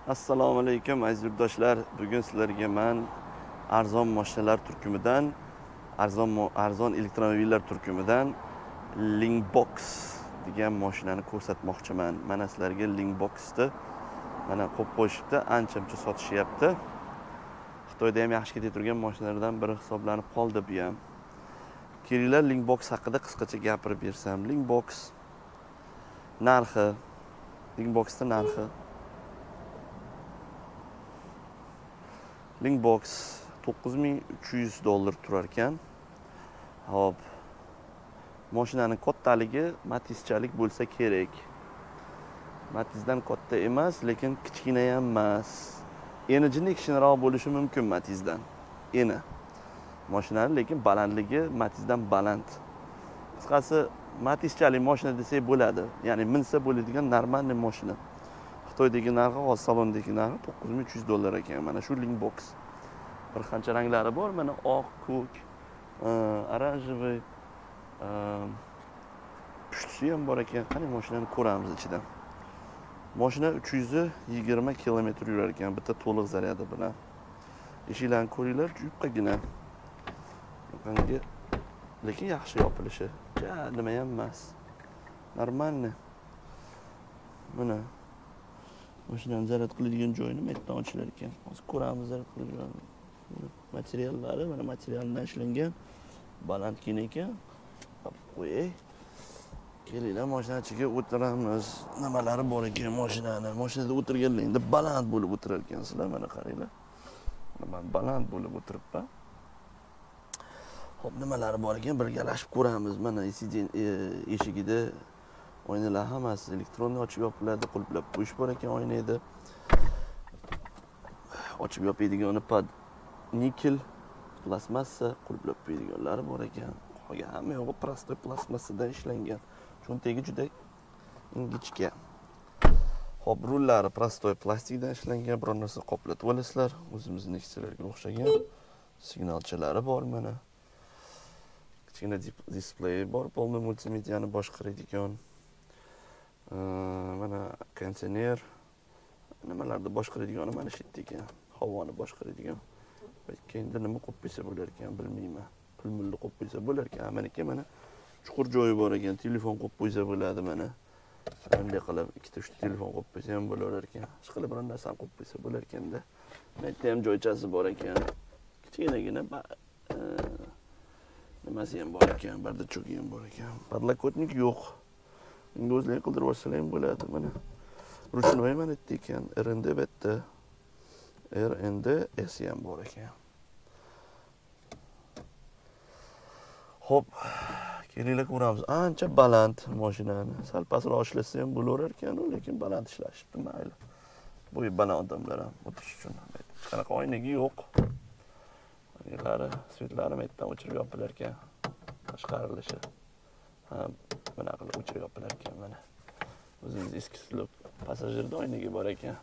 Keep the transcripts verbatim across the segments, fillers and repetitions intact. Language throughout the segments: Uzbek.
Assalomu alaykum aziz yurtdoshlar. Bugun sizlarga men arzon mashinalar turkumidan, arzon arzon elektromobillar turkumidan Linkbox degan mashinani ko'rsatmoqchiman. Mana sizlarga Linkboxni mana qo'yib qo'yishibdi, ancha-muncha sotishyapti. Xitoyda ham yaxshi ketib turgan mashinalardan biri hisoblanib qoldi bu ham. Kelinglar Linkbox haqida qisqacha gapirib bersam. Linkbox narxi, Linkboxning narxi Linkbox to'qqiz ming uch yuz dollar turar ekan. Hop. Mashinaning kattaligi Matizchalik bo'lsa kerak. Matizdan katta emas, lekin kichkina ham emas. Enijining kichikroq bo'lishi mumkin Matizdan. Eni. Mashinaning lekin balandligi Matizdan baland. Qisqasi Matizchalik mashina desak bo'ladi. Ya'ni minsa bo'ladigan normalniy mashina. Xitoydagi narxi, hozir salondagi narxi to'qqiz ming uch yuz dollar ekan. Mana shu Linkbox. Bir qancha ranglari bor. Mana oq, ko'k, oranjoviy, pushtusi ham bor ekan. Qani mashinani ko'ramiz ichidan. Mashina uch yuz yigirma kilometr yurar ekan bitta to'liq zaryadi bilan. Eshiklarni ko'ringlar, yupqagina. Bunga lekin yaxshi yopilishi. Ja, nima ham emas. Normalniy. Mana mashinani zaryad qiladigan joyini metdan ochilar ekan. Hozir ko'ramiz zaryad qilgan materiallari, mana materialdan ishlangan baland kiyim ekan. Qo'yay. Kelinglar mashina ichiga o'tiramiz. Nimalari bor ekan mashinani? Mashinada o'tirganligingda baland bo'lib o'tirar ekansizlar, mana qaranglar. Men baland bo'lib o'tiribman. Xo'p, nimalari bor ekan birgalashib ko'ramiz. Mana eshigida oynalar hammasi elektronniy ochib yopiladi, qulflab qo'yish bor ekan oynada. Ochib yopadigan pad nikel plastmassa qulflab qo'yadiganlari bor ekan. Qolgan hamma yo'g'i prostoy plastmassadan ishlangan. Cho'ntagi juda ingichka. Xo'p, rullari prostoy plastikdan ishlangan, biror narsa qoplatib olasizlar. O'zimiznikilarga o'xshagan signalchalari bor mana. Kichkina displey bor, polni multimediani boshqaradigan. Mana konditsioner, nimalarni boshqaradigan mana shu yerda ekan. Havoni boshqaradigan. Endi nima qo'yib qo'ysa bo'lar ekan, bilmayman. Pulmulni qo'yib qo'ysa bo'lar ekan. Mana ekan mana chuqur joyi bor ekan, telefon qo'yib qo'ysa bo'ladi mana. Bunday qilib ikkita uchta telefon qo'yib qo'ysa ham bo'lar ekan. Hech qilib bir narsani qo'yib qo'ysa bo'lar ekanda. Bu yerda ham joychasi bor ekan. Kichkinagina nimasi ham bor ekan, bardacho'gi ham bor ekan. Podlokotnik yo'q. Endi o'zlaring qildirib olsalar ham bo'ladi mana. Ruchnoy mana yerda ekan, R N D bitta. R N D S ham bor ekan. Xo'p, kelinglar ko'ramiz. Ancha baland mashinani. Sal pastroq ishlatsa ham bo'laverar ekan, lekin baland ishlashibdi, mayli. Bu baland odamlar ham o'tirish uchun. Qanaqa oynaga yo'q. Oynalari, svetlari metdan o'chirib yopilar ekan. Tashqarilishi. Ha, mana qilib o'chirib yopilar ekan mana. O'zingiz eski uslub passajirda oynaga bor ekan.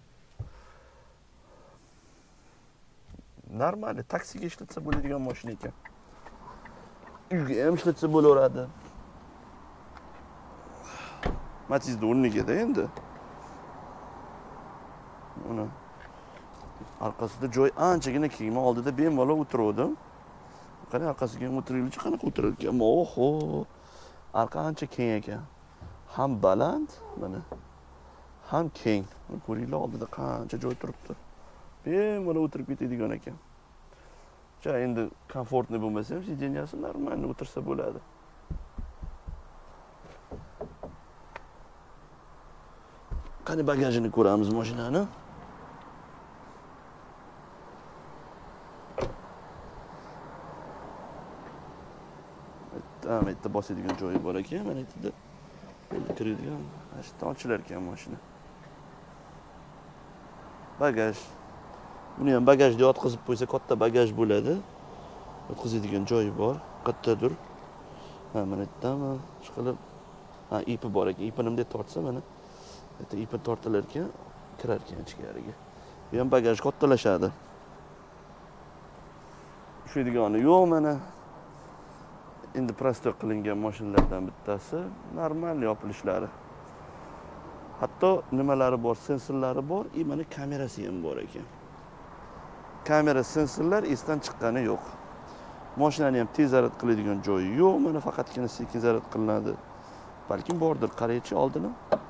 Normal, taksiga ishlatsa bo'ladigan mashina ekan. Uyga ham ishlatsa bo'laveradi. Matizda o'rnigida endi. Mana orqasida joy anchagina keng. Men oldida bemalol o'tirdim. Qani orqasiga ham o'tirilichi qanaqa o'tirar ekan? Oho! Arqa ancha keng ekan. Ham baland, mana. Ham keng. Ko'ringlar oldida qancha joy turibdi. Bemalol o'tirib ketadigan ekan. Ja, endi komfortli bo'lmasa ham sideniyasi normal o'tirsa bo'ladi. Qani bagajini ko'ramiz mashinani. Tam yerda bosadigan joyi bor ekan, mana yerda qo'lda kiradigan, ashta ochilar ekan mashina. Bagaj. Buni ham bagajga yotqizib qo'ysa katta bagaj bo'ladi. Yotqizadigan joyi bor, kattadir. Ha, mana yerdan chiqilib, ha, ipi bor ekan. Ipini bunday tortsa mana, bitta ipi tortilar ekan, kirar ekan ichkariga. Bu ham bagaj kattalashadi. Tushadigan yo'q mana. Endi prostoy qilingan mashinalardan bittasi normal yopilishlari. Hatto nimalari bor, sensorlari bor, и mana kamerasi ham bor ekan. Kamera, sensorlar esdan chiqqani yo'q. Mashinani ham tez zaryad qiladigan joyi yo'q, mana faqatgina sekin zaryad qilinadi. Balkim bordir, qaraychi oldini.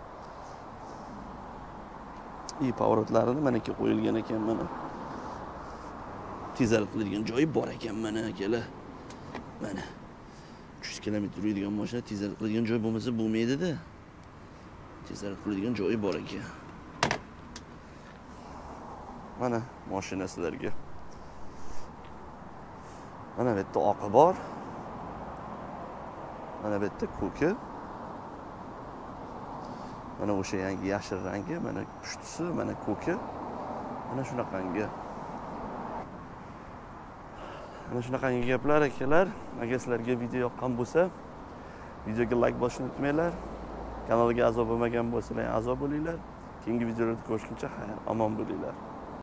И pavorotlarini mana ki qo'yilgan ekan mana. Tez zaryad qiladigan joyi bor ekan mana akalar. Mana uch yuz kilometr yuradigan mashina tez zaryad qiladigan joy bo'lmasa bo'lmaydi-da. Tez zaryad qiladigan joyi bor ekan. Mana mashina sizlarga. Mana bu yerda oqi bor. Mana bu yerda ko'ki. Mana o'sha yangi yashil rangi, mana pushtisi, mana ko'ki. Mana shunaqangi. Mana shunaqangi gaplar akalar. Agar sizlarga video yoqqan bo'lsa, videoga like bosishni unutmanglar. Kanalga a'zo bo'lmagan bo'lsalar, a'zo bo'linglar. Keyingi videolarda ko'rishguncha xayr, omon bo'linglar.